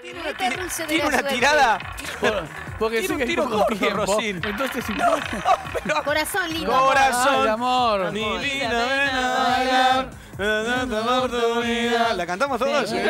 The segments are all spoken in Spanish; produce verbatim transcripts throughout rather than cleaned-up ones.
Tiene una, Este dulce de tiene la una suerte. tirada. Porque Tiene sé un que tiro estamos corto, con tiempo, Rosín. entonces si Pero- Corazón lindo. Corazón. Ay, amor. Mi Amor. vida, ven a bailar. Dame oportunidad. ¿La cantamos todos? Sí.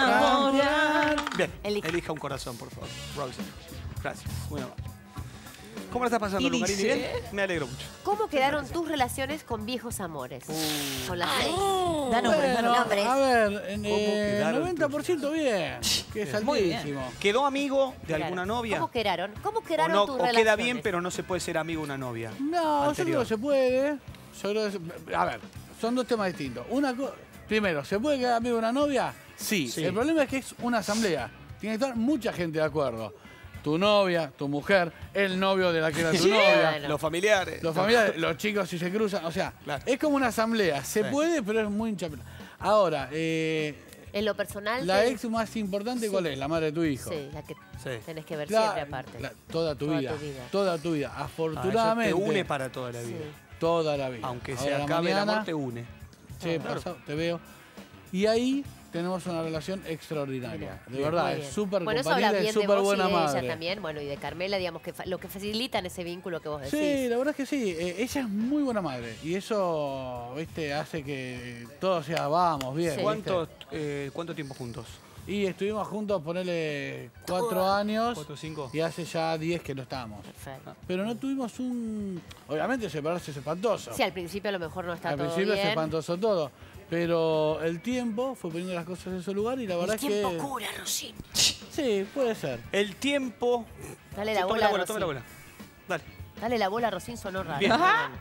Bien, Elija. elija un corazón, por favor. Rosy. Gracias. Muy amable. ¿Cómo la estás pasando, Y Lucarini? dice- ¿Bien? Me alegro mucho. ¿Cómo quedaron tus relaciones con viejos amores? Con las seis. Da nombres, da Bueno, nombres. a ver, en ¿Cómo eh, quedaron noventa por ciento bien, que es Muy bien. altísimo. ¿Quedó amigo de Claro. alguna novia? ¿Cómo quedaron? ¿Cómo ¿O, quedaron no, tus o relaciones? queda bien, pero no se puede ser amigo de una novia? No, yo Anterior. creo que se puede. Yo creo que se- a ver, son dos temas distintos. Una co- Primero, ¿se puede quedar amigo de una novia? Sí. Sí. El problema es que es una asamblea. Tiene que estar mucha gente de acuerdo. Tu novia, tu mujer, el novio de la que era tu Sí. novia. Bueno. Los familiares. Los familiares, los chicos si se cruzan, o sea, Claro. es como una asamblea. Se Sí. puede, pero es muy hincha. Ahora, eh, En lo personal. la te- ex más importante, Sí. ¿cuál es? La madre de tu hijo. Sí, la que Sí. tenés que ver La- siempre aparte. la- toda tu Toda vida. tu vida. Toda tu vida. Ah, eso Afortunadamente. te une para toda la vida. Sí. Toda la vida. Aunque Ahora se a la acabe el mañana, amor, te une. che, Claro. pasado, te veo. Y ahí tenemos una relación extraordinaria. Mira, de bien, verdad, muy es bien. súper Bueno, eso habla compatible, bien es de súper vos buena y de madre. ella también, bueno, y de Carmela, digamos, que fa- lo que facilitan ese vínculo que vos decís. Sí, la verdad es que sí. Eh, ella es muy buena madre. Y eso, viste, hace que todo sea, vamos, bien. Sí. ¿viste? ¿Cuánto, eh, ¿Cuánto tiempo juntos? Y estuvimos juntos, ponele cuatro años. ¿Cuatro o cinco? Y hace ya diez que no estamos. Perfecto. Pero no tuvimos un... Obviamente separarse es espantoso. Sí, al principio a lo mejor no está Al todo principio es bien. espantoso todo. Pero el tiempo fue poniendo las cosas en su lugar y la verdad El es tiempo que... cura, Rosín. Sí, puede ser. El tiempo... Dale Sí, la tome bola, la bola, a tome la Rosín. bola. Dale. Dale la bola, a Rosín, sonó raro. Bien. Ajá.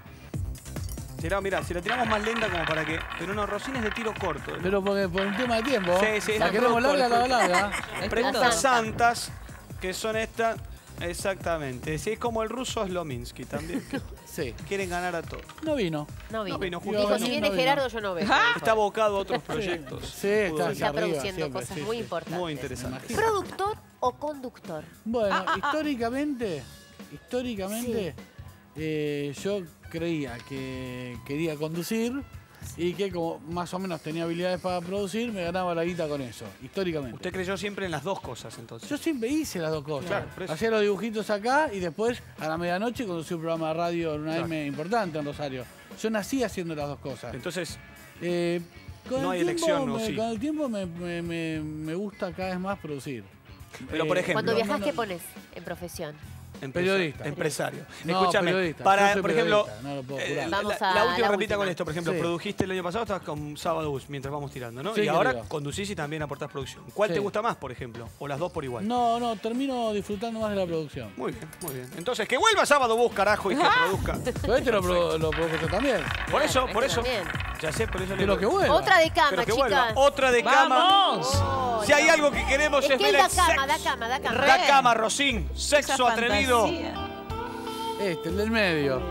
Será, mirá, si la tiramos más lenta como para que... Pero no, Rosín es de tiro corto. ¿no? Pero porque por un tema de tiempo, Sí, sí, la es queremos producto, larga, es la larga. Preguntas Las santas, que son estas... Exactamente. Si es como el ruso Slominsky también. que Sí. Quieren ganar a todos. No vino. No vino. No vino, justo Dijo, no si vino, viene no vino. Gerardo, yo no veo. Está abocado a otros proyectos. Sí, está Pudo- hacia Está arriba produciendo siempre, cosas sí, muy sí. importantes. Muy interesante. ¿Productor o conductor? Bueno, históricamente, históricamente, eh, yo creía que quería conducir y que como más o menos tenía habilidades para producir, me ganaba la guita con eso, históricamente. Usted creyó siempre en las dos cosas, entonces. Yo siempre hice las dos cosas. Claro, por eso. Hacía los dibujitos acá y después a la medianoche conducí un programa de radio en una Claro. M importante en Rosario. Yo nací haciendo las dos cosas. Entonces, Eh, con No el hay tiempo elección, ¿o me- sí? Con el tiempo me, me- me- me gusta cada vez más producir. Pero, por ejemplo, Cuando viajás, no, ¿qué no. pones en profesión? empresa- Periodista. Empresario. No, Escúchame, periodista. para, Yo soy por ejemplo, periodista, no lo puedo eh, jurar. la, Vamos la- a la última la repita con última. esto. Por ejemplo, Sí. produjiste el año pasado, estabas con Sábado Bus mientras vamos tirando, ¿no? Sí, y ahora querido. conducís y también aportás producción. ¿Cuál Sí. te gusta más, por ejemplo? ¿O las dos por igual? No, no, termino disfrutando más de la producción. Muy bien, muy bien. Entonces, que vuelva Sábado Bus, carajo, y que produzca. Pero este lo, pro- lo produjo yo también. Por eso, Este por eso. también. Ya sé, por eso le Pero que digo. vuelva. Otra de cama, Pero que chicas. vuelva. Otra de cama. ¡Vamos! Oh, Si hay no. algo que queremos Es es, que ver él da el cama, sexo. da cama, da cama. Da cama, Rosín. Sexo Esa atrevido. fantasía. Este, el del medio.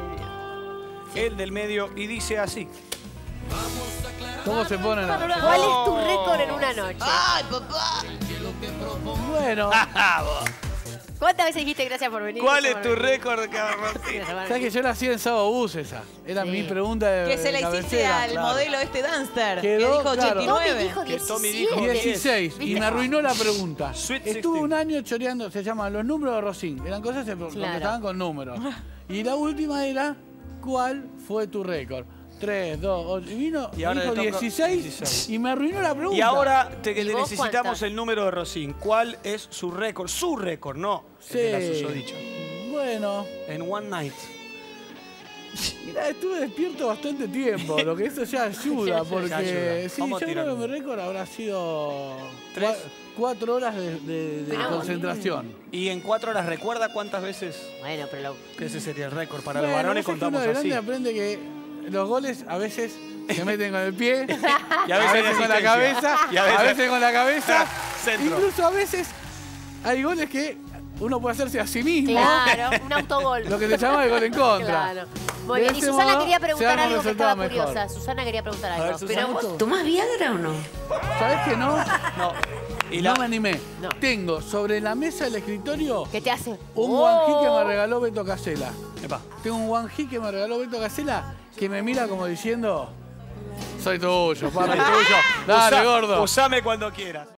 El del medio. Y dice así. ¿Cómo se pone la... ¿Cuál es tu récord en una noche? ¡Ay, papá! Bueno, ¿Cuántas veces dijiste gracias por venir? ¿Cuál gracias es por tu venir? récord, cabrón? ¿sabes que yo la hacía en Sábado Bus esa? Era Sí. mi pregunta de Que se la de hiciste cabecera. al claro. modelo este Dunster, que Quedó, dijo claro. ochenta y Tommy nueve. dijo Que Tommy dijo diecisiete. dieciséis y ¿Viste? me arruinó la pregunta. Sweet Estuve sixteen. un año choreando, se llaman los números de Rosín. Eran cosas que se contestaban con números. Y la última era, ¿cuál fue tu récord? tres, dos, ocho. Y vino, Y ahora dijo le toca dieciséis, dieciséis. y me arruinó la pregunta. Y ahora te, que ¿Y te vos necesitamos cuántas? el número de Rosín. ¿Cuál es su récord? Su récord, no el de la Sí. susodicha. Bueno, En One Night. mirá, estuve despierto bastante tiempo, lo que eso ya ayuda, porque Ya ayuda. sí, Vamos yo a creo que tirar. mi récord habrá sido ¿Tres? cua- cuatro horas de, de- de Pero- concentración. Y en cuatro horas, ¿recuerda cuántas veces? Bueno, pero lo... Que ese sería el récord. Para Bueno, los varones vos sabés que contamos uno de así. grande aprende que los goles a veces se meten con el pie, Y a veces, con la asistencia. cabeza, Y a veces, con la cabeza. Centro. Incluso a veces hay goles que uno puede hacerse a sí mismo, Claro, un autogol. lo que se llama el gol en contra. Claro. Muy De bien, y ese Susana modo, quería se preguntar dan algo que resultados estaba mejor. curiosa. Susana quería preguntar ver, algo. Susana. Pero vos... ¿Tomás Viagra o no? ¿Sabés que no? No. Y la... No me animé. No. Tengo sobre la mesa del escritorio ¿Qué te hace? un Oh. One Hit que me regaló Beto Casella. Epa. Tengo un One Hit que me regaló Beto Casella que me mira como diciendo, soy tuyo, papi, tuyo. Dale, Usa- gordo. Usame cuando quieras.